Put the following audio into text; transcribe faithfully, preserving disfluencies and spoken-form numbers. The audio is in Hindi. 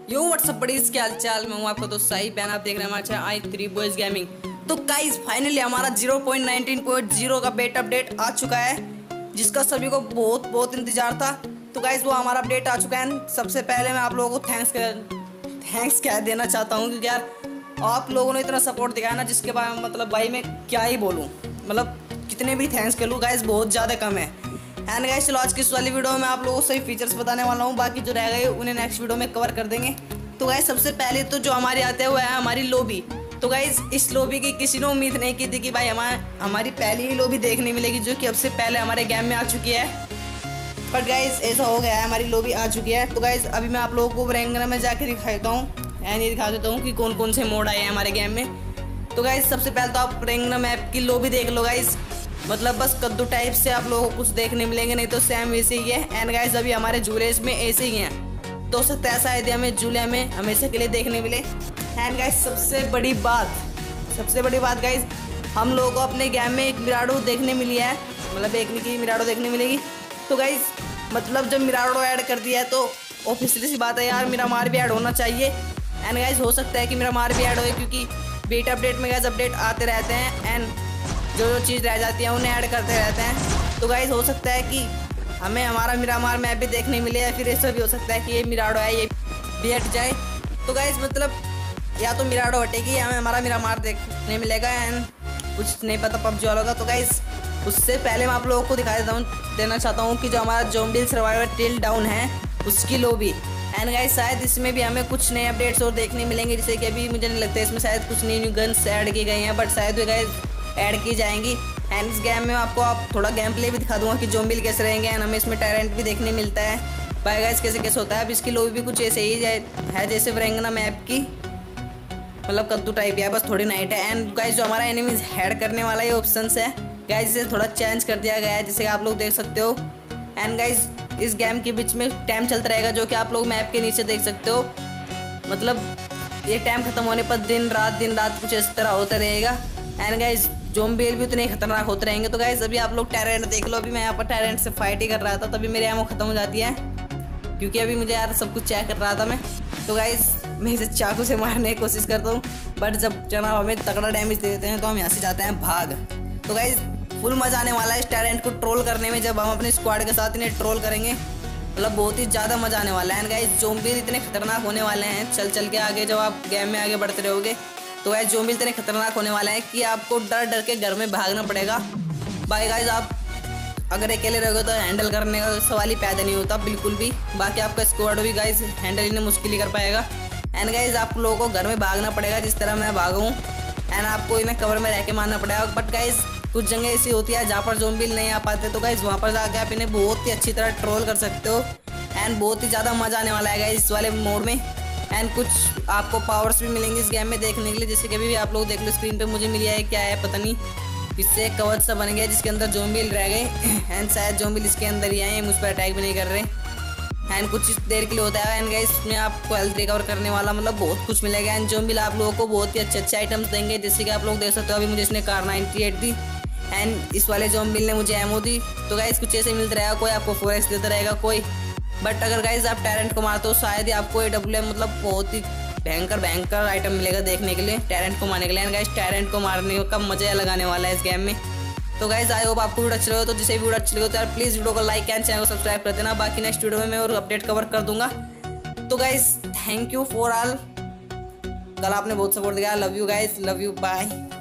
यो व्हाट्सअप बड़ीज के हाल चाल। मैं हूँ आपका दोस्त साहिब बैन, आप देख रहे हैं हमारे channel I three boys gaming. तो गाइस फाइनली हमारा zero point nineteen point zero का बेटा अपडेट आ चुका है, जिसका सभी को बहुत बहुत इंतजार था। तो गाइस वो हमारा अपडेट आ चुका है। सबसे पहले मैं आप लोगों को थैंक्स कर थैंक्स कह देना चाहता हूँ, क्योंकि यार आप लोगों ने इतना सपोर्ट दिखाया ना, जिसके बारे में मतलब भाई मैं क्या ही बोलूँ, मतलब कितने भी थैंक्स कर लूँ गाइस बहुत ज़्यादा कम है। एंड गाइस चलो आज की इस वाली वीडियो में आप लोगों को सही फीचर्स बताने वाला हूँ, बाकी जो रह गए उन्हें नेक्स्ट वीडियो में कवर कर देंगे। तो गाइस सबसे पहले तो जो हमारी आते हैं वो है हमारी लॉबी। तो गाइस इस लॉबी की किसी ने उम्मीद नहीं की थी कि भाई हमारे हमारी पहली ही लॉबी देखने मिलेगी, जो कि अब से पहले हमारे गेम में आ चुकी है। बट गाइस ऐसा हो गया है, हमारी लॉबी आ चुकी है। तो गाइस अभी मैं आप लोगों को रेंगना में जाके दिखाता हूँ एंड ये दिखा देता हूँ कि कौन कौन से मोड आए हैं हमारे गेम में। तो गाइस सबसे पहले तो आप रेंगना मैप की लॉबी देख लो गाइस, मतलब बस कद्दू टाइप से आप लोगों को कुछ देखने मिलेंगे, नहीं तो सेम वैसे ही है। एंड गाइस अभी हमारे झूले में ऐसे ही हैं, तो सकता ऐसा आइडिया हमें झूले में हमेशा के लिए देखने मिले। एंड गाइस सबसे बड़ी बात सबसे बड़ी बात गाइस, हम लोगों को अपने गेम में एक मिराडो देखने मिली है, मतलब एक की मिराडो देखने मिलेगी। तो गाइस मतलब जब मिराडो ऐड कर दिया है तो ऑफिशियली सी बात है यार, मिरामार भी ऐड होना चाहिए। एंड गाइस हो सकता है कि मिरामार भी ऐड हो, क्योंकि बेटा अपडेट में गाइस अपडेट आते रहते हैं एंड जो जो चीज़ रह जाती है उन्हें ऐड करते रहते हैं। तो गाइस हो सकता है कि हमें हमारा मिरामार मैप भी देखने मिले, या फिर ऐसा भी हो सकता है कि ये मिराडो है ये भी हट जाए। तो गाइस मतलब या तो मिराडो हटेगी या हमें हमारा मिरामार देखने मिलेगा। एंड कुछ नहीं पता पबजी वालों का। तो गाइस उससे पहले मैं आप लोगों को दिखा देता हूँ देना चाहता हूँ कि जो हमारा ज़ॉम्बी सर्वाइवर टिल डाउन है उसकी लॉबी। एंड गाइस शायद इसमें भी हमें कुछ नए अपडेट्स और देखने मिलेंगे, जैसे कि अभी मुझे नहीं लगता इसमें शायद कुछ नई न्यू गन्स ऐड की गई हैं, बट शायद वे गाइस ऐड की जाएंगी। एंड इस गेम में आपको आप थोड़ा गेम प्ले भी दिखा दूंगा कि ज़ॉम्बी कैसे रहेंगे। एंड हमें इसमें टैलेंट भी देखने मिलता है बाय गाइस कैसे कैसे होता है। अब इसकी लॉबी भी कुछ ऐसे ही है जैसे रेंगना मैप की, मतलब कद्दू टाइप है, बस थोड़ी नाइट है। एंड गाइस जो हमारा एनिमीज हेड करने वाला ये ऑप्शन है गाइस, इसे थोड़ा चेंज कर दिया गया है, जैसे आप लोग देख सकते हो। एंड गाइस इस गेम के बीच में टाइम चलता रहेगा, जो कि आप लोग मैप के नीचे देख सकते हो। मतलब ये टाइम खत्म होने पर दिन रात दिन रात कुछ इस तरह होता रहेगा। एंड गाइस ज़ॉम्बी भी उतने खतरनाक होते रहेंगे। तो गाइस अभी आप लोग टैरेंट देख लो, अभी मैं यहाँ पर टैरेंट से फाइट ही कर रहा था, तभी मेरी एमो खत्म हो जाती है, क्योंकि अभी मुझे यार सब कुछ चेक कर रहा था मैं। तो गाइस मैं इसे चाकू से मारने की कोशिश करता हूँ, बट जब जनाब हमें तगड़ा डैमेज दे देते हैं तो हम यहाँ से जाते हैं भाग। तो गाइस फुल मजा आने वाला है इस टैरेंट को ट्रोल करने में, जब हम अपने स्क्वाड के साथ इन्हें ट्रोल करेंगे, मतलब बहुत ही ज़्यादा मजा आने वाला है। एंड गाइस ज़ॉम्बी इतने खतरनाक होने वाले हैं, चल चल के आगे जब आप गेम में आगे बढ़ते रहोगे तो गाइस ज़ॉम्बी इतने खतरनाक होने वाले हैं कि आपको डर डर के घर में भागना पड़ेगा। बाकी गाइस आप अगर अकेले रहोगे तो हैंडल करने का सवाल ही पैदा नहीं होता बिल्कुल भी, बाकी आपका स्क्वाड भी गाइस हैंडल इन्हें मुश्किल ही कर पाएगा। एंड गाइस आप लोगों को घर में भागना पड़ेगा जिस तरह मैं भागा हूँ, एंड आपको इन्हें कवर में रह के मारना पड़ेगा। बट गाइस कुछ जगह ऐसी होती है जहाँ पर ज़ॉम्बी नहीं आ पाते, तो गाइस वहाँ पर जाकर आप इन्हें बहुत ही अच्छी तरह ट्रोल कर सकते हो। एंड बहुत ही ज़्यादा मज़ा आने वाला है गाइस इस वाले मोड में। एंड कुछ आपको पावर्स भी मिलेंगे इस गेम में देखने के लिए, जैसे कि अभी भी आप लोग देख लो स्क्रीन पे मुझे मिली है, क्या है पता नहीं, इससे कवच सा बन गया जिसके अंदर ज़ॉम्बी रह गए। एंड शायद ज़ॉम्बी इसके अंदर ही आए, मुझ पर अटैक भी नहीं कर रहे। एंड कुछ देर के लिए होता है। एंड गाइस इसमें आपको हेल्थ रिकवर करने वाला मतलब बहुत कुछ मिलेगा। एंड ज़ॉम्बी आप लोगों को बहुत ही अच्छे अच्छे आइटम्स देंगे, जैसे कि आप लोग देख सकते हो अभी मुझे इसने कार नाइन्टी एट दी, एंड इस वाले ज़ॉम्बी ने मुझे एमो दी। तो गाइस कुछ ऐसे मिलता रहेगा, कोई आपको फोर एक्स देता रहेगा कोई, बट अगर गाइस आप टैरेंट को मारते हो शायद ही आपको ए डब्ल्यू एम मतलब बहुत ही भयंकर भयंकर आइटम मिलेगा देखने के लिए टैरेंट को मारने के लिए। एंड गाइस टैरेंट को मारने का मजा लगाने वाला है इस गेम में। तो गाइस आई होप आपको वीडियो अच्छी लगे, तो जिसे वीडियो अच्छी लगे तो यार प्लीज़ वीडियो को लाइक एंड चैनल को सब्सक्राइब कर देना। बाकी नेक्स्ट वीडियो में मैं और अपडेट कवर कर दूंगा। तो guys thank you for all, कल आपने बहुत सपोर्ट दिया, love you guys, love you, bye.